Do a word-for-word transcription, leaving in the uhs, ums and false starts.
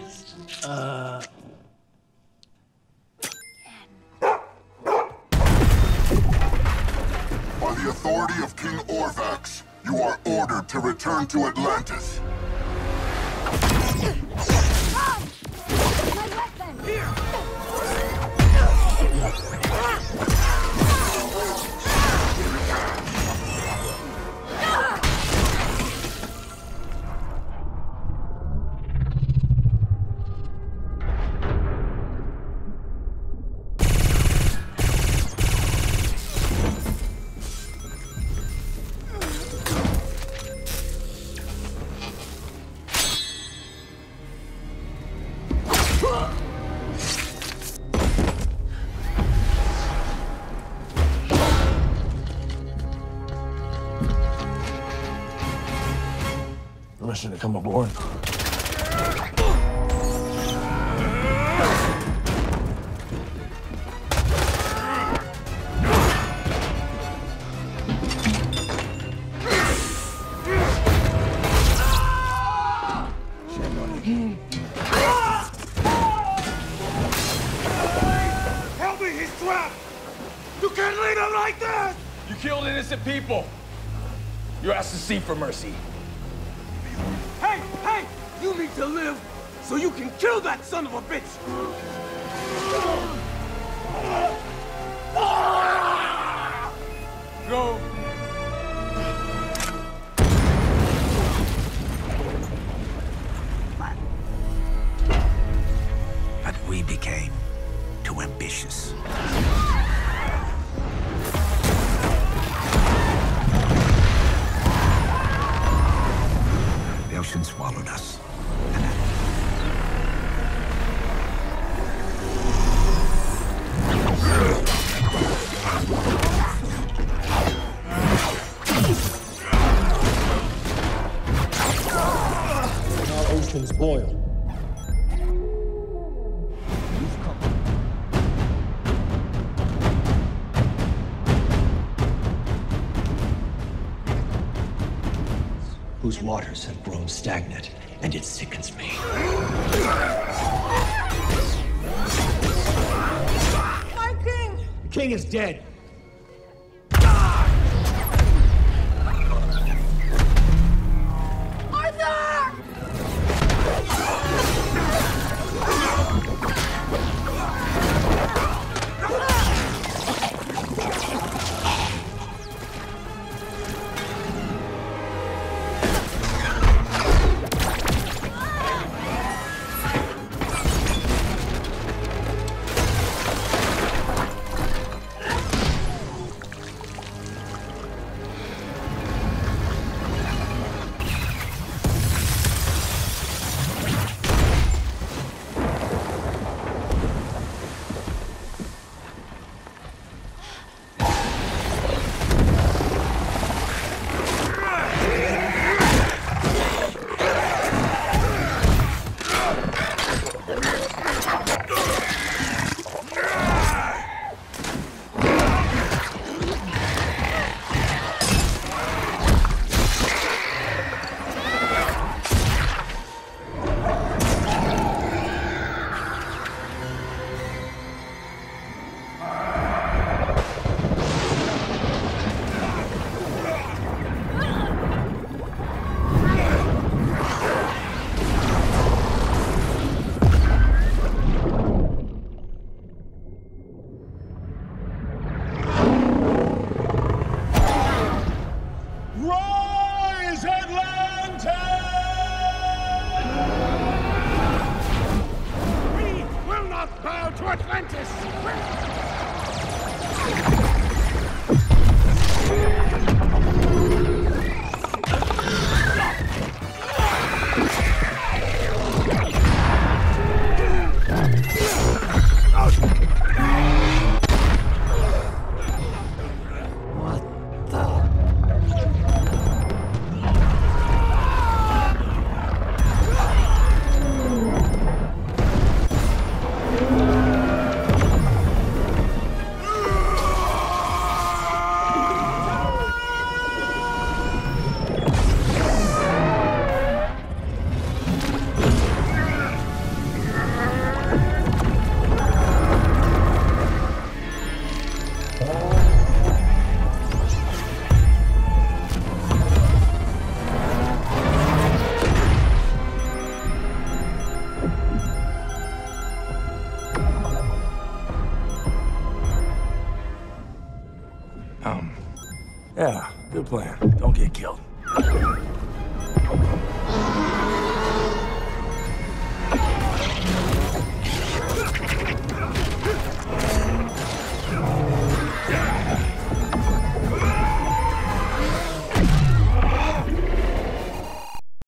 Uh... By the authority of King Orvax, you are ordered to return to Atlantis. Ah! My weapon! Here! Permission to come aboard. Help me, he's trapped! You can't leave him like this! You killed innocent people! You're asked to seek for mercy. Hey, hey! You need to live so you can kill that son of a bitch! Go! But we became too ambitious. The ocean swallowed us. Our oceans boil. Whose waters have grown stagnant, and it sickens me. My king! The king is dead. Arthur! Um, yeah, good plan. Don't get killed.